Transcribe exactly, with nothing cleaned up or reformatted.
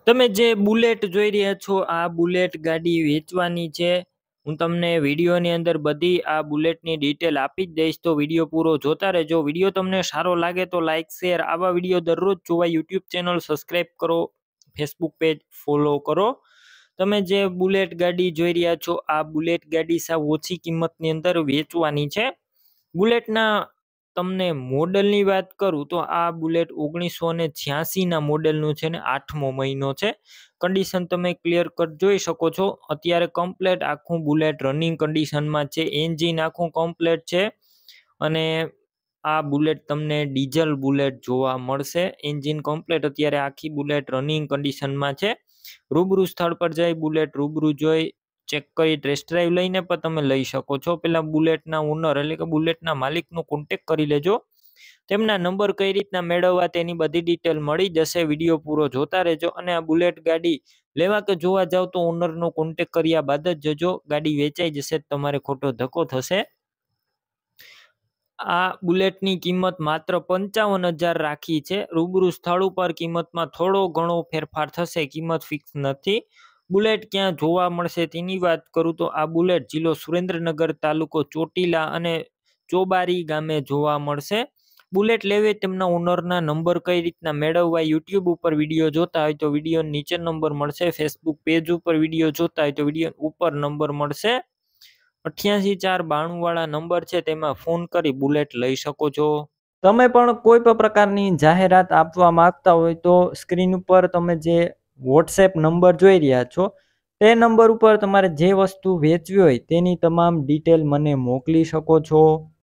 તમે જે બુલેટ જોઈ રહ્યા છો આ બુલેટ ગાડી વેચવાની છે. હું તમને વિડીયોની અંદર બધી આ બુલેટની ડિટેલ આપી જ દઈશ, તો વિડીયો પૂરો જોતા રહેજો. વિડીયો તમને સારો લાગે તો લાઇક શેર, આવા વિડીયો દરરોજ જોવા યુટ્યુબ ચેનલ સબસ્ક્રાઈબ કરો, ફેસબુક પેજ ફોલો કરો. તમે જે બુલેટ ગાડી જોઈ રહ્યા છો આ બુલેટ ગાડી સાવ ઓછી કિંમતની અંદર વેચવાની છે. બુલેટના તમને મોડલની વાત કરું તો આ બુલેટ ઓગણીસો ને છ્યાસી ના મોડેલનું છે ને આઠમો મહિનો છે. કન્ડિશન તમે ક્લિયર કટ જોઈ શકો છો. અત્યારે કમ્પ્લેટ આખું બુલેટ રનિંગ કન્ડિશનમાં છે. એન્જિન આખું કમ્પ્લેટ છે અને આ બુલેટ તમને ડીઝલ બુલેટ જોવા મળશે. એન્જિન કમ્પ્લેટ અત્યારે આખી બુલેટ રનિંગ કન્ડિશનમાં છે. રૂબરૂ સ્થળ પર જઈ બુલેટ રૂબરૂ જોઈ ચેક કરી ટેસ્ટ ડ્રાઈવ લઈને પણ તમે લઈ શકો છો. પેલા બુલેટના ઓનર એટલે કે બુલેટના માલિકનો કોન્ટેક કરી લેજો. તેમના નંબર કઈ રીતના મેળવવા તેની બધી ડિટેલ મળી જશે. વિડીયો પૂરો જોતા રહેજો. અને આ બુલેટ ગાડી લેવા કે જોવા જાવ તો ઓનરનો કોન્ટેક કર્યા બાદ જ જજો. ગાડી વેચાઈ જશે તમારે ખોટો ધક્કો થશે. આ બુલેટની કિંમત માત્ર પંચાવન હજાર રાખી છે. રૂબરૂ સ્થળ ઉપર કિંમતમાં થોડો ઘણો ફેરફાર થશે, કિંમત ફિક્સ નથી. બુલેટ ક્યાં જોવા મળશે તેની વાત કરું તો આ બુલેટ જિલ્લો સુરેન્દ્રનગર, તાલુકો ચોટીલા અને ચોબારી ગામે જોવા મળશે. બુલેટ લેવે તેમના ઓનરના નંબર કઈ રીતના મેળવવા યુટ્યુબ ઉપર વિડીયો જોતા હોય તો વિડીયો નીચે નંબર મળશે. ફેસબુક પેજ ઉપર વિડીયો જોતા હોય તો વિડીયો ઉપર નંબર મળશે. અઠ્યાસી ચાર બાણું વાળા નંબર છે તેમાં ફોન કરી બુલેટ લઈ શકો છો. તમે પણ કોઈ પણ પ્રકારની જાહેરાત આપવા માંગતા હોય તો સ્ક્રીન ઉપર તમે જે વોટ્સએપ નંબર જોઈ રહ્યા છો તે નંબર ઉપર તમારે જે વસ્તુ વેચવી હોય તેની તમામ ડિટેલ મને મોકલી શકો છો.